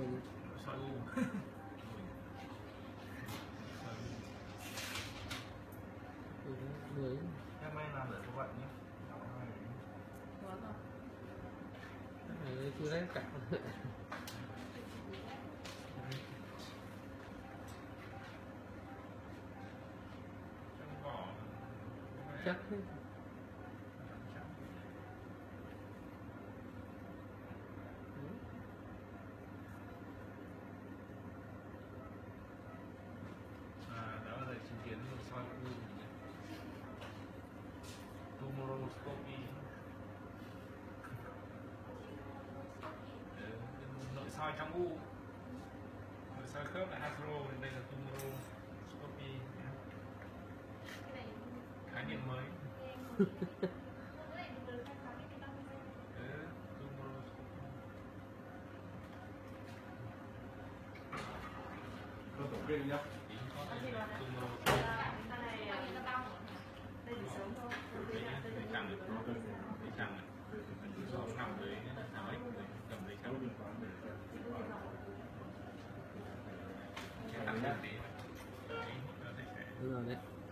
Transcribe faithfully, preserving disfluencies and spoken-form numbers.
gì? Soi u. Ừ, người Em may làm để các bạn nhé. cái này chưa lấy cả. Chắc đấy. À, đó là chứng kiến soi u tumoroscopy. Nội soi trong u, nội soi khớp là arthro, đây là tumoroscopy. Khái niệm mới. Ừ, tumoroscopy. Có tổ kê nhá. Tumoroscopy. Đây thì sớm thôi. Đấy, đấy chẳng được, đấy chẳng được. Số nằm dưới nằm ếch, cầm lấy chẳng. Cái tặng lên tí. Đấy, nó sẽ. Đúng rồi đấy.